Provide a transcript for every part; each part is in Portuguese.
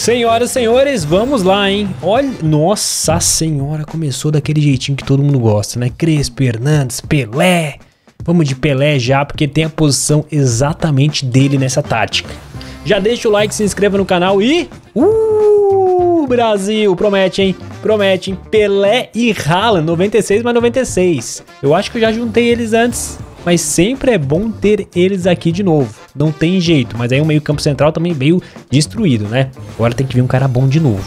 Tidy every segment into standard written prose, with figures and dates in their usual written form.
Senhoras e senhores, vamos lá, hein? Olha, nossa senhora, começou daquele jeitinho que todo mundo gosta, né? Crespo, Hernandes, Pelé. Vamos de Pelé já, porque tem a posição exatamente dele nessa tática. Já deixa o like, se inscreva no canal e... Brasil, promete, hein? Promete, hein? Pelé e Haaland, 96 mais 96. Eu acho que eu já juntei eles antes, mas sempre é bom ter eles aqui de novo. Não tem jeito, mas aí o meio campo central também veio destruído, né? Agora tem que vir um cara bom de novo.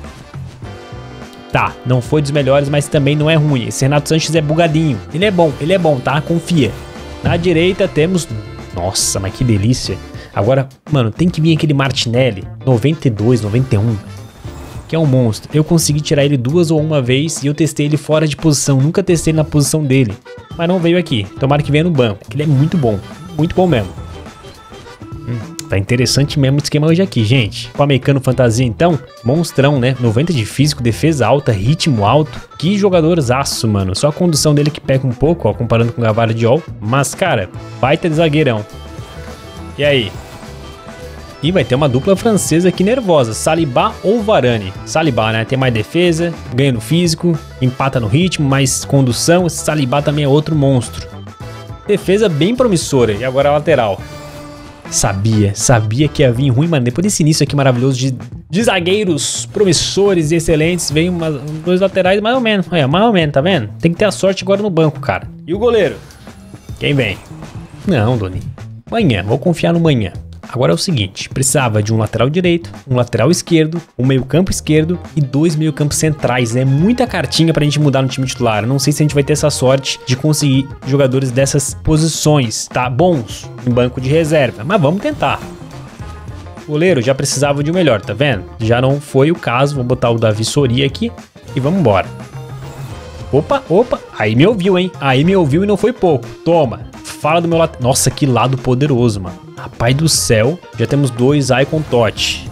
Tá, não foi dos melhores, mas também não é ruim. Esse Renato Sanches é bugadinho. Ele é bom, tá? Confia. Na direita temos... Nossa, mas que delícia. Agora, mano, tem que vir aquele Martinelli, 92, 91, que é um monstro. Eu consegui tirar ele duas ou uma vez e eu testei ele fora de posição. Nunca testei ele na posição dele, mas não veio aqui. Tomara que venha no banco, que ele é muito bom mesmo. Tá interessante mesmo o esquema hoje aqui, gente. Com a Mecano Fantasia, então, monstrão, né? 90 de físico, defesa alta, ritmo alto. Que jogadorzaço, mano. Só a condução dele que peca um pouco, ó, comparando com o Gvardiol. Mas, cara, baita de zagueirão. E aí? E vai ter uma dupla francesa aqui nervosa, Saliba ou Varane. Saliba, né? Tem mais defesa, ganha no físico, empata no ritmo, mais condução. Esse Saliba também é outro monstro. Defesa bem promissora. E agora a lateral. Sabia que ia vir ruim, mano. Depois desse início aqui maravilhoso de zagueiros promissores e excelentes, vem dois laterais mais ou menos. É, mais ou menos, tá vendo? Tem que ter a sorte agora no banco, cara. E o goleiro? Quem vem? Não, Doni. Manhã, vou confiar no Manhã. Agora é o seguinte, precisava de um lateral direito, um lateral esquerdo, um meio campo esquerdo e dois meio campos centrais. É muita cartinha pra gente mudar no time titular. Não sei se a gente vai ter essa sorte de conseguir jogadores dessas posições, tá? Bons em banco de reserva, mas vamos tentar. O goleiro já precisava de um melhor, tá vendo? Já não foi o caso, vou botar o Davi Soria aqui e vamos embora. Opa, aí me ouviu, hein? Aí me ouviu e não foi pouco. Toma, fala do meu lado. Nossa, que lado poderoso, mano. Rapaz do céu, já temos dois Icon Totti.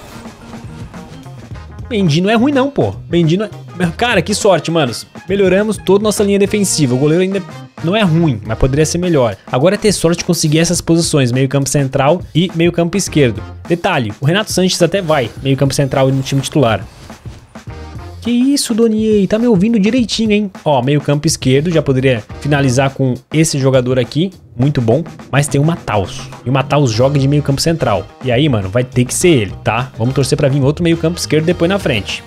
Mendy não é ruim não, pô. Mendy não é... Cara, que sorte, manos. Melhoramos toda nossa linha defensiva. O goleiro ainda não é ruim, mas poderia ser melhor. Agora é ter sorte de conseguir essas posições, meio campo central e meio campo esquerdo. Detalhe, o Renato Sanches até vai, meio campo central no time titular. Que isso, Donier, tá me ouvindo direitinho, hein? Ó, meio campo esquerdo, já poderia finalizar com esse jogador aqui, muito bom, mas tem o Mataus, e o Mataus joga de meio campo central, e aí, mano, vai ter que ser ele, tá? Vamos torcer pra vir outro meio campo esquerdo depois na frente.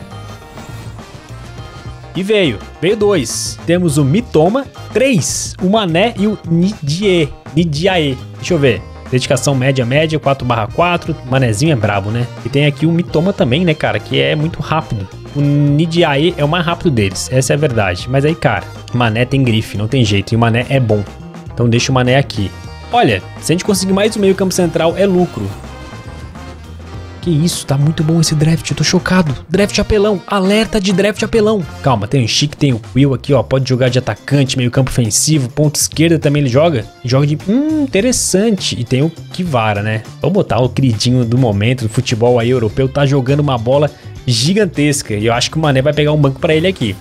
E veio dois, temos o Mitoma, 3, o Mané e o Ndiaye, deixa eu ver. Dedicação média, 4/4, Manezinho é brabo, né? E tem aqui o Mitoma também, né, cara, que é muito rápido. O Ndiaye é o mais rápido deles, essa é a verdade. Mas aí, cara, o Mané tem grife, não tem jeito, e o Mané é bom. Então deixa o Mané aqui. Olha, se a gente conseguir mais o meio campo central, é lucro. Que isso, tá muito bom esse draft, eu tô chocado. Draft apelão, alerta de draft apelão. Calma, tem o Chic, tem o Will aqui, ó, pode jogar de atacante, meio campo ofensivo, ponta esquerda também ele joga. Joga de... interessante. E tem o Kivara, né? Vamos botar o queridinho do momento, do futebol aí europeu, tá jogando uma bola gigantesca. E eu acho que o Mané vai pegar um banco pra ele aqui.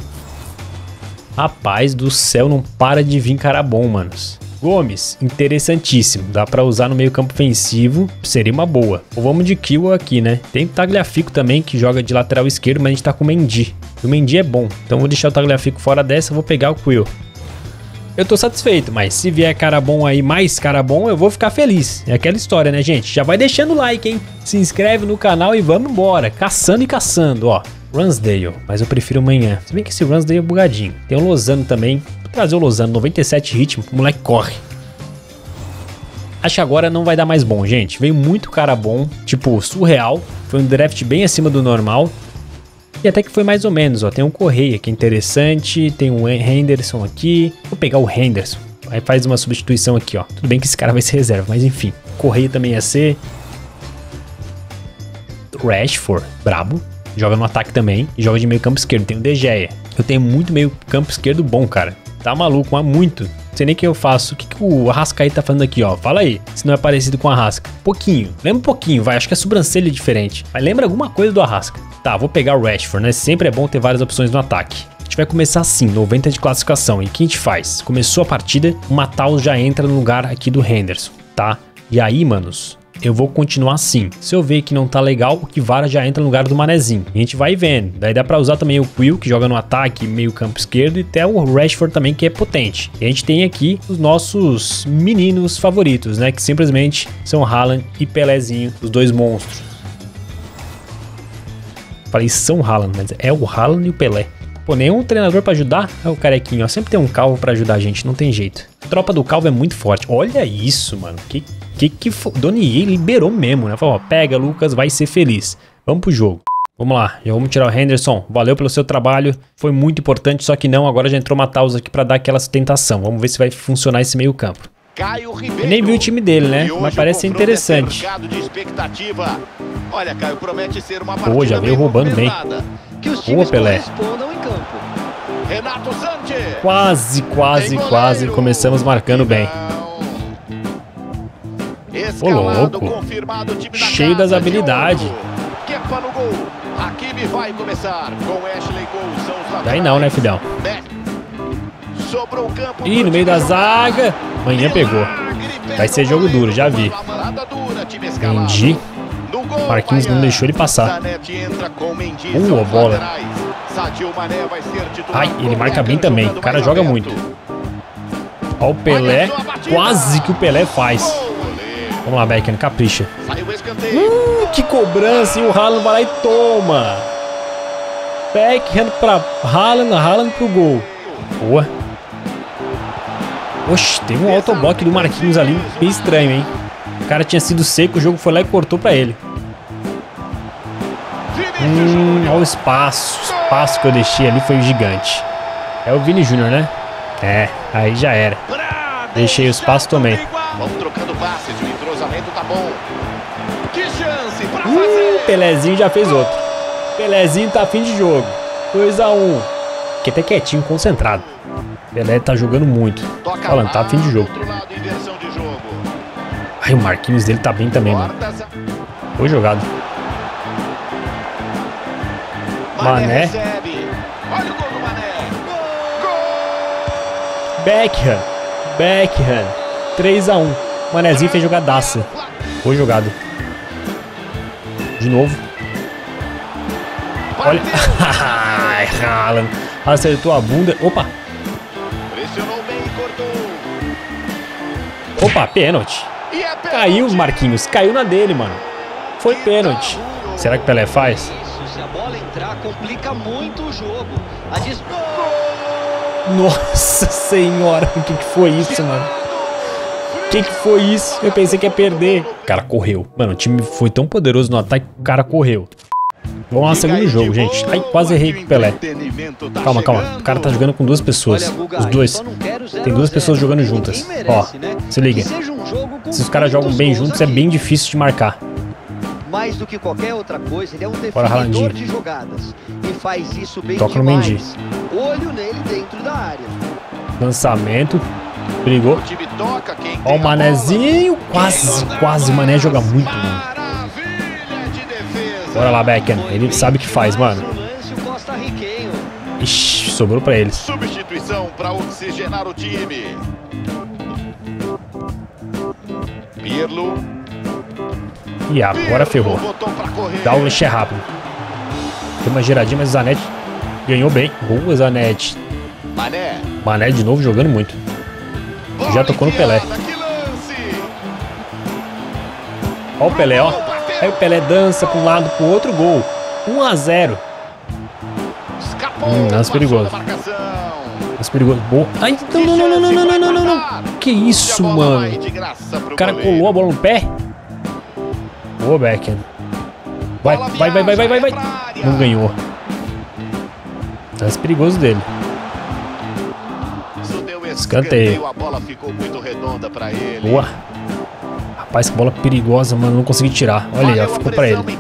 Rapaz do céu, não para de vir cara bom, manos. Gomes, interessantíssimo, dá pra usar no meio campo ofensivo, seria uma boa. Ou vamos de Kill aqui, né? Tem o Tagliafico também, que joga de lateral esquerdo, mas a gente tá com o Mendy. O Mendy é bom, então vou deixar o Tagliafico fora dessa, vou pegar o Quill. Eu tô satisfeito, mas se vier cara bom aí, mais cara bom, eu vou ficar feliz. É aquela história, né, gente? Já vai deixando o like, hein? Se inscreve no canal e vamos embora, caçando e caçando, ó. Ramsdale, mas eu prefiro amanhã. Se bem que esse Ramsdale é bugadinho. Tem o Lozano também. Vou trazer o Lozano, 97 ritmo, o moleque corre. Acho que agora não vai dar mais bom, gente. Veio muito cara bom, tipo, surreal. Foi um draft bem acima do normal. E até que foi mais ou menos, ó. Tem um Correia que é interessante. Tem um Henderson aqui. Vou pegar o Henderson. Aí faz uma substituição aqui, ó. Tudo bem que esse cara vai ser reserva, mas enfim. Correia também ia ser. Rashford, brabo. Joga no ataque também e joga de meio campo esquerdo. Tem o De Gea. Eu tenho muito meio campo esquerdo bom, cara. Tá maluco, mas muito. Não sei nem o que eu faço. O que o Arrascaeta tá falando aqui, ó? Fala aí, se não é parecido com o Arrasca. Pouquinho. Lembra um pouquinho, vai. Acho que a sobrancelha é diferente. Mas lembra alguma coisa do Arrasca. Tá, vou pegar o Rashford, né? Sempre é bom ter várias opções no ataque. A gente vai começar assim, 90 de classificação. E o que a gente faz? Começou a partida, o Mataus já entra no lugar aqui do Henderson, tá? E aí, manos, eu vou continuar assim. Se eu ver que não tá legal, o Kvara já entra no lugar do Manezinho. A gente vai vendo. Daí dá pra usar também o Quill, que joga no ataque, meio campo esquerdo, e até o Rashford também, que é potente. E a gente tem aqui os nossos meninos favoritos, né? Que simplesmente são Haaland e Pelézinho, os dois monstros. Falei São Haaland, mas é o Haaland e o Pelé. Pô, nenhum treinador pra ajudar é o carequinho, ó. Sempre tem um calvo pra ajudar a gente, não tem jeito. A tropa do calvo é muito forte. Olha isso, mano. Que Donier liberou mesmo, né? Falou, ó, pega, Lucas, vai ser feliz. Vamos pro jogo. Vamos lá, já vamos tirar o Henderson. Valeu pelo seu trabalho. Foi muito importante, só que não. Agora já entrou Matheus aqui pra dar aquela sustentação. Vamos ver se vai funcionar esse meio campo. Eu nem vi o time dele, né? Mas parece interessante. Olha, Caio, promete ser uma Pô, já veio roubando bem. Boa, Pelé. Quase começamos marcando bem. Ô, louco. Cheio das habilidades. Daí não, né, filhão? Ih, no meio da zaga. Amanhã pegou. Vai ser jogo duro, já vi. Entendi. Marquinhos não deixou ele passar. A bola. Ai, ele marca bem também. O cara joga muito. Ó o Pelé. Quase que o Pelé faz. Vamos lá, Beckham, capricha. Que cobrança. E o Haaland vai lá e toma. Beckham pra Haaland, Haaland pro gol. Boa. Oxe, teve um autoblock do Marquinhos ali. Bem estranho, hein? O cara tinha sido seco, o jogo foi lá e cortou pra ele. Olha o espaço. O espaço que eu deixei ali foi gigante. É o Vini Júnior, né? É, aí já era. Deixei o espaço também. Vamos trocando passes, o entrosamento tá bom. Que chance pra fazer. Pelézinho já fez outro. Pelézinho tá fim de jogo. 2-1. Fiquei até quietinho, concentrado. Pelé tá jogando muito. Falando, tá fim de jogo. Ai, o Marquinhos dele tá bem também, mano. Foi jogado. Mané. Beckham. 3-1. Manézinho fez jogadaça. Foi jogado. De novo. Olha. Ai, Haaland. Acertou a bunda. Opa. Opa, pênalti. Caiu o Marquinhos. Caiu na dele, mano. Foi pênalti. Será que o Pelé faz? Se a bola entrar, complica muito o jogo. Nossa senhora. O que foi isso, mano? O que foi isso? Eu pensei que ia perder. O cara correu. Mano, o time foi tão poderoso no ataque que o cara correu. Vamos lá, segundo jogo, gente. Ai, quase errei com o Pelé. Calma. O cara tá jogando com duas pessoas. Os dois. Tem duas pessoas jogando juntas. Ó, se liga. Se os caras jogam bem juntos, é bem difícil de marcar. Mais do que qualquer outra coisa, ele é um definidor de jogadas. E faz isso bem toca no Mendy. Olho nele dentro da área. Lançamento. Brigou. Ó o Manézinho. Quase. O Mané joga muito, mano. Bora lá, Beckham. Ele sabe o que faz, mano. Ixi, sobrou pra eles. Substituição pra oxigenar o time. Pirlo. E agora ferrou. Dá o lixo rápido. Tem uma giradinha, mas o Zanetti ganhou bem. Boa, Zanetti. Mané de novo jogando muito. Já tocou no Pelé. Ó o Pelé, ó. Aí o Pelé dança pra um lado, pro outro, gol. 1-0. Lance perigoso. Lance perigoso. Boa. Ai, não. Que isso, mano? O cara colou a bola no pé. Boa, Beckham. Vai. Não ganhou. Lance perigoso dele. Escanteio. Boa. Rapaz, que bola perigosa, mano. Não consegui tirar. Olha aí, ó. Ficou pra ele. Olha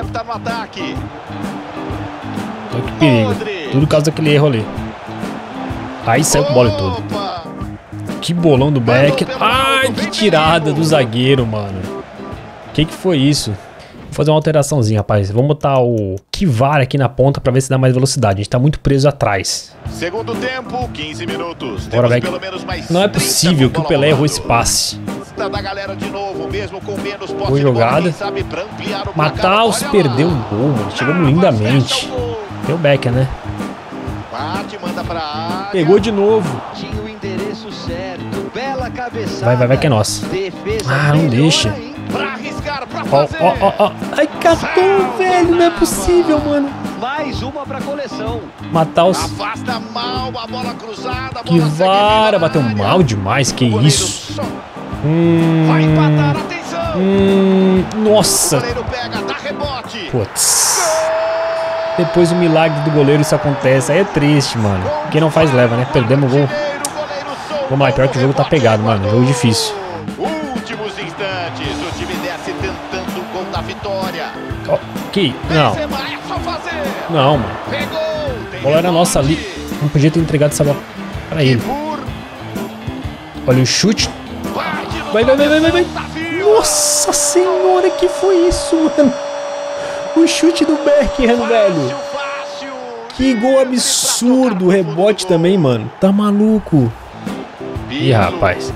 que perigo. Tudo por causa daquele erro ali. Aí saiu com bola e tudo. Que bolão do Beckham. Ai, que tirada do zagueiro, mano. Que foi isso? Vou fazer uma alteraçãozinha, rapaz. Vamos botar o Kvara aqui na ponta pra ver se dá mais velocidade. A gente tá muito preso atrás. Segundo tempo, 15 minutos. Bora, Beckham. Não é possível que o Pelé errou esse passe. festa da galera de novo, mesmo com menos posse Boa de bola, jogada. quem sabe pra ampliar o Mataus placar. perdeu um gol, mano. Chegamos lindamente. Deu Becker, né? Bate, manda pra área. Pegou de novo. Tinha o endereço certo. Bela cabeçada. Vai que é nossa. Defesa Ah, não melhor deixa. ainda. Pra arriscar, pra Ó, fazer. ó. Ai, catou, velho. Não é possível, mano. Mais uma pra coleção. Mataus. Afasta mal a bola cruzada. A Que bola segue vara. viva na Bateu área. mal demais. Que O goleiro isso. só vai empatar, atenção. O Nossa. goleiro pega, dá rebote. Putz. Depois do milagre do goleiro isso acontece. Aí é triste, mano. Quem não faz leva, né? Perdemos o gol. Vamos lá, pior que o jogo tá pegado, mano. Jogo difícil. Últimos instantes, o time desce tentando o gol da vitória. Ó, que? Não. Benzema, é só fazer. Não, mano. Pegou, tem A bola era nossa ali. rebote. Não podia ter entregado essa bola pra ele. Por Olha o chute. bate no Vai. desafio. Nossa senhora, que foi isso, mano? O chute do Beckham, velho. Fácil. Que gol absurdo. O rebote também, mano. Tá maluco. Ih, rapaz.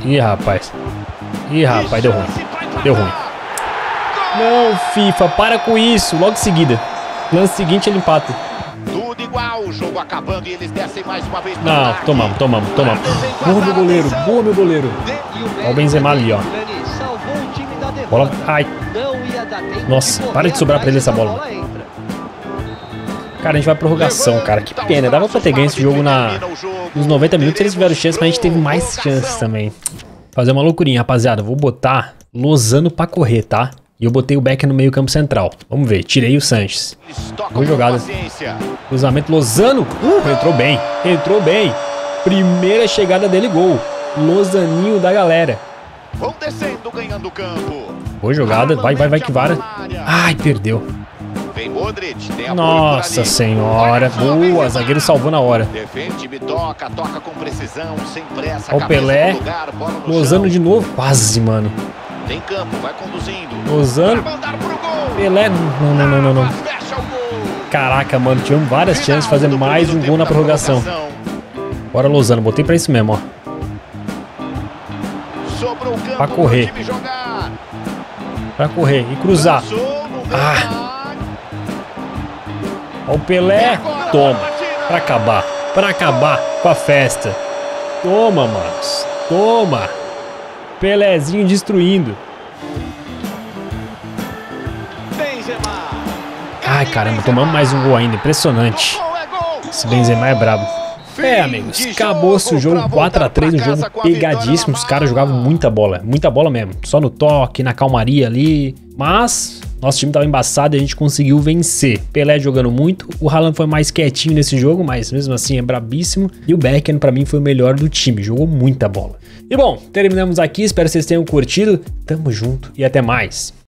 Deu ruim. Deu ruim. Não, FIFA, para com isso. Logo em seguida. Lance seguinte, ele empata. Tudo igual, o jogo acabando e eles descem mais uma vez. pro Não, ataque. tomamos. Boa, meu goleiro. Boa, meu goleiro. E Ó o Benzema ali, ó. Dani salvou o time da derrota. Bola. Ai. Não ia dar tempo Nossa, correr para de sobrar pra ele atrás essa e a bola. entra. Cara, a gente vai pra prorrogação, cara. Que pena. Dava pra ter ganho esse jogo nos 90 minutos. Eles tiveram chance, mas a gente teve mais chances também. Fazer uma loucurinha, rapaziada. Vou botar Lozano pra correr, tá? E eu botei o Becker no meio campo central. Vamos ver. Tirei o Sanches. Boa jogada. Cruzamento Lozano. Entrou bem. Primeira chegada dele, gol. Lozaninho da galera. Vão descendo, ganhando o campo. Boa jogada. Vai que vara. Ai, perdeu. Vem Modric, tem apoio Nossa por ali. senhora. Olha só, Boa. Benzema. Zagueiro salvou na hora. Defende, me toca com precisão, sem pressa. Ó o cabeça Pelé. no lugar, bola no Lozano chão. de novo. Quase, mano. Tem campo, vai conduzindo. Lozano. Vai mandar pro gol. Pelé. Não. Mas fecha o gol. Caraca, mano. Tivemos várias chances de fazer Final do mais um primeiro gol na tempo da prorrogação. Bora, Lozano. Botei pra isso mesmo, ó. Sobrou o campo Pra correr. pro time jogar. Pra correr e cruzar. Lançou no meio Ah. da área. Ó o Pelé. Toma. Pra acabar com a festa. Toma, manos. Toma. Pelézinho destruindo. Benzema. Ai, caramba. Tomamos mais um gol ainda. Impressionante. Gol é gol. Esse Benzema é brabo. É, amigos, acabou-se o jogo 4-3, um jogo pegadíssimo. Os caras jogavam muita bola mesmo. Só no toque, na calmaria ali. Mas nosso time tava embaçado e a gente conseguiu vencer. Pelé jogando muito, o Haaland foi mais quietinho nesse jogo, mas mesmo assim é brabíssimo. E o Beckham pra mim foi o melhor do time, jogou muita bola. E bom, terminamos aqui, espero que vocês tenham curtido. Tamo junto e até mais.